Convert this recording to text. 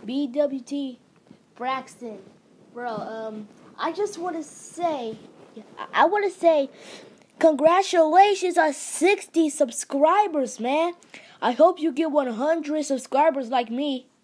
BWT Braxton. Bro, I just want to say, I want to say, congratulations on 60 subscribers, man. I hope you get 100 subscribers like me.